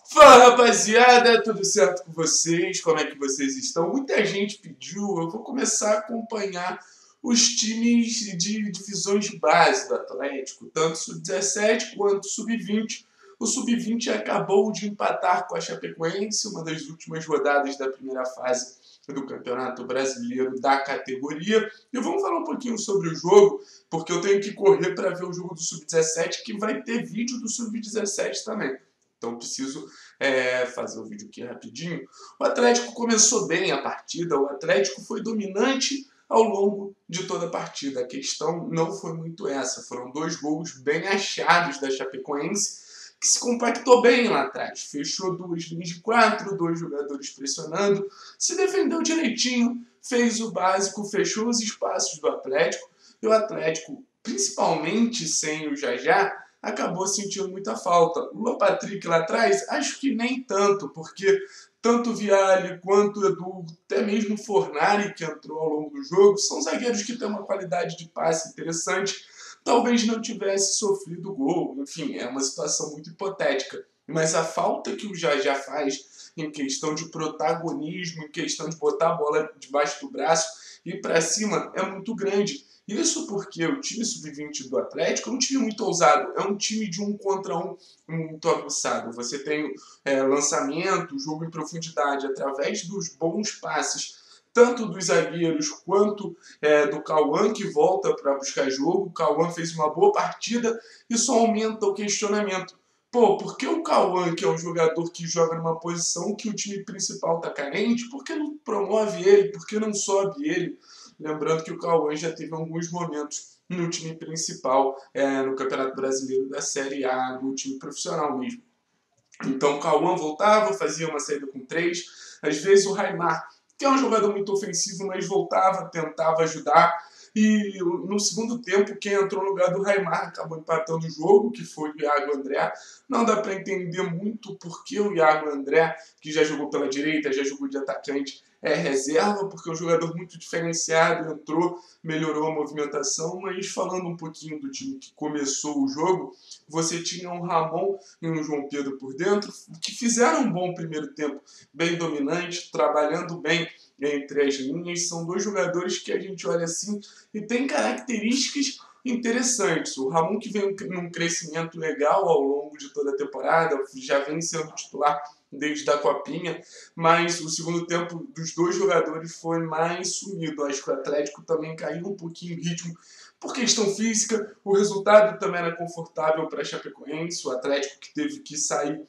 Fala, rapaziada, tudo certo com vocês? Como é que vocês estão? Muita gente pediu, eu vou começar a acompanhar os times de divisões de base do Atlético, tanto sub-17 quanto sub-20. O sub-20 acabou de empatar com a Chapecoense, uma das últimas rodadas da primeira fase do Campeonato Brasileiro da categoria. E vamos falar um pouquinho sobre o jogo, porque eu tenho que correr para ver o jogo do sub-17, que vai ter vídeo do sub-17 também. Então preciso fazer o vídeo aqui rapidinho. O Atlético começou bem a partida, o Atlético foi dominante ao longo de toda a partida. A questão não foi muito essa. Foram dois gols bem achados da Chapecoense, que se compactou bem lá atrás. Fechou duas linhas de quatro, dois jogadores pressionando, se defendeu direitinho, fez o básico, fechou os espaços do Atlético. E o Atlético, principalmente sem o Jajá, acabou sentindo muita falta. O Luan Patrick lá atrás, acho que nem tanto, porque tanto o Vialli quanto o Edu, até mesmo o Fornari, que entrou ao longo do jogo, são zagueiros que têm uma qualidade de passe interessante. Talvez não tivesse sofrido gol, enfim, é uma situação muito hipotética. Mas a falta que o Jajá faz em questão de protagonismo, em questão de botar a bola debaixo do braço e ir para cima, é muito grande. Isso porque o time sub-20 do Atlético é um time muito ousado, é um time de 1 contra 1 muito aguçado. Você tem lançamento, jogo em profundidade, através dos bons passes, tanto dos zagueiros quanto do Cauã, que volta para buscar jogo. O Cauã fez uma boa partida e só aumenta o questionamento. Pô, por que o Cauã, que é um jogador que joga numa posição que o time principal está carente, por que não promove ele, por que não sobe ele? Lembrando que o Cauã já teve alguns momentos no time principal, no Campeonato Brasileiro da Série A, no time profissional mesmo. Então o Cauã voltava, fazia uma saída com 3. Às vezes o Raimar, que é um jogador muito ofensivo, mas voltava, tentava ajudar. E no segundo tempo, quem entrou no lugar do Raimar acabou empatando o jogo, que foi o Iago André. Não dá para entender muito porque o Iago André, que já jogou pela direita, já jogou de atacante, é reserva, porque é um jogador muito diferenciado, entrou, melhorou a movimentação. Mas falando um pouquinho do time que começou o jogo, você tinha um Ramon e um João Pedro por dentro, que fizeram um bom primeiro tempo, bem dominante, trabalhando bem entre as linhas. São dois jogadores que a gente olha assim e tem características interessantes. O Ramon, que vem num crescimento legal ao longo de toda a temporada, já vem sendo titular desde a Copinha, mas o segundo tempo dos dois jogadores foi mais sumido. Acho que o Atlético também caiu um pouquinho em ritmo por questão física. O resultado também era confortável para a Chapecoense. O Atlético, que teve que sair,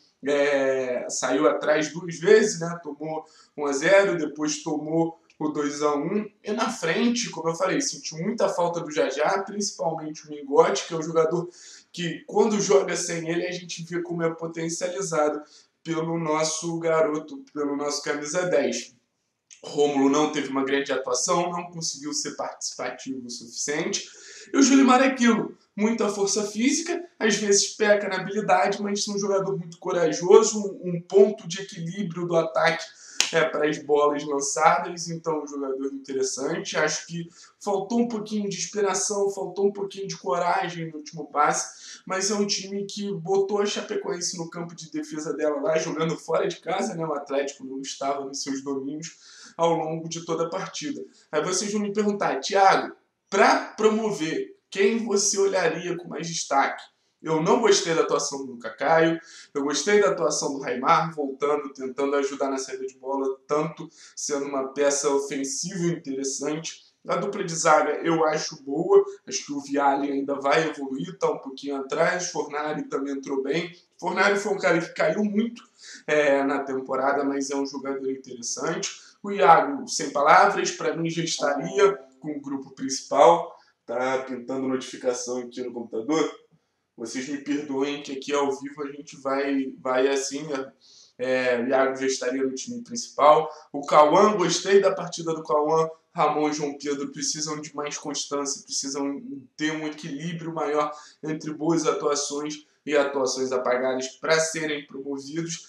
saiu atrás 2 vezes, né? Tomou 1-0, depois tomou o 2-1. E na frente, como eu falei, sentiu muita falta do Jajá, principalmente o Mingote, que é um jogador que, quando joga sem ele, a gente vê como é potencializado pelo nosso garoto, pelo nosso camisa 10. Rômulo não teve uma grande atuação, não conseguiu ser participativo o suficiente. E o Julimar é aquilo, muita força física, às vezes peca na habilidade, mas é um jogador muito corajoso, um ponto de equilíbrio do ataque para as bolas lançadas. Então, um jogador interessante. Acho que faltou um pouquinho de inspiração, faltou um pouquinho de coragem no último passe, mas é um time que botou a Chapecoense no campo de defesa dela lá, jogando fora de casa, né? O Atlético não estava nos seus domínios ao longo de toda a partida. Aí vocês vão me perguntar, Thiago, para promover, quem você olharia com mais destaque? Eu não gostei da atuação do Cacaio, eu gostei da atuação do Raimar, voltando, tentando ajudar na saída de bola, tanto sendo uma peça ofensiva interessante. A dupla de zaga eu acho boa, acho que o Vialli ainda vai evoluir, está um pouquinho atrás, o Fornari também entrou bem. O Fornari foi um cara que caiu muito na temporada, mas é um jogador interessante. O Iago, sem palavras, para mim já estaria com o grupo principal. Tá pintando notificação aqui no computador. Vocês me perdoem que aqui ao vivo a gente vai assim, né? O Iago já estaria no time principal. O Cauã, gostei da partida do Cauã. Ramon e João Pedro precisam de mais constância, precisam ter um equilíbrio maior entre boas atuações e atuações apagadas para serem promovidos.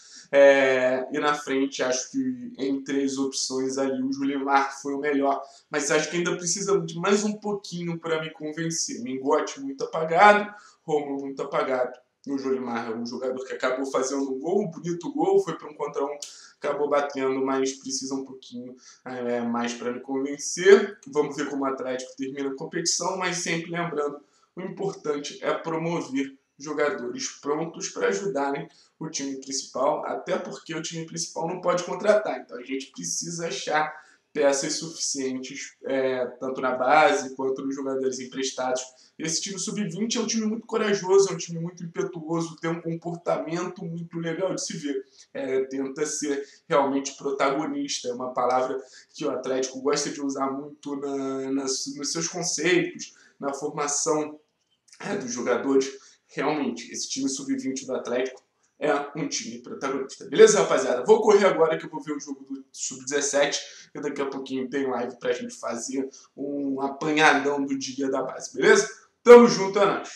E na frente, acho que entre as opções ali, o Julimar foi o melhor, mas acho que ainda precisa de mais um pouquinho para me convencer. Mingote muito apagado, Rômulo muito apagado. O Jolimar é um jogador que acabou fazendo um gol, um bonito gol, foi para um contra um, acabou batendo, mas precisa um pouquinho mais para me convencer. Vamos ver como o Atlético termina a competição, mas sempre lembrando, o importante é promover jogadores prontos para ajudarem o time principal, até porque o time principal não pode contratar, então a gente precisa achar peças suficientes, tanto na base quanto nos jogadores emprestados. Esse time sub-20 é um time muito corajoso, é um time muito impetuoso, tem um comportamento muito legal de se ver. Tenta ser realmente protagonista, é uma palavra que o Atlético gosta de usar muito nos seus conceitos, na formação dos jogadores. Realmente, esse time sub-20 do Atlético é um time protagonista. Beleza, rapaziada? Vou correr agora que eu vou ver o jogo do sub-17 e daqui a pouquinho tem live pra gente fazer um apanhadão do dia da base, beleza? Tamo junto, é nóis!